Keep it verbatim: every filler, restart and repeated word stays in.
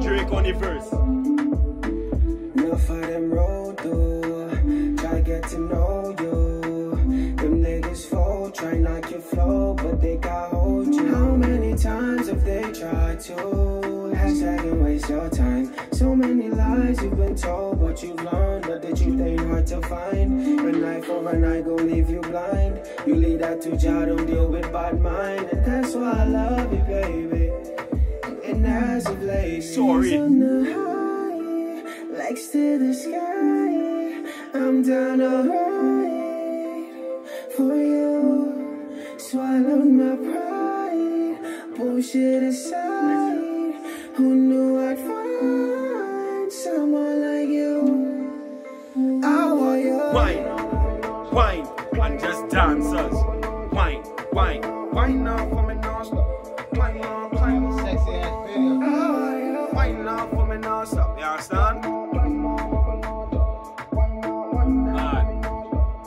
Drake on the verse. Enough of them road though, try get to know you. Them niggas fold, try knock your flow, but they got hold you. How many times have they tried to hashtag and waste your time? So many lies you've been told, what you've learned, but the truth ain't hard to find. A night for a night gon' leave you blind. You leave that to Jah, don't deal with bad mind, and that's why I love you, baby. And as of late, sorry. on the high, legs to the sky, I'm down to ride for you. Swallowed my pride, bullshit aside. Who knew I'd find someone like you? I want you. Wine, wine, and just dancers. Wine, wine, wine now for me now. Wine now.